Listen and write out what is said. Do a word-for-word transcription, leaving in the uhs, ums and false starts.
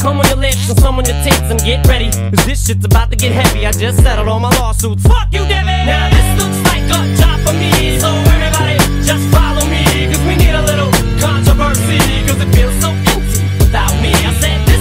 Come on your lips and some on your tits and get ready, cause this shit's about to get heavy. I just settled all my lawsuits. Fuck you, Debbie! Now this looks like a job for me, so everybody just follow me, cause we need a little controversy, cause it feels so empty without me. I said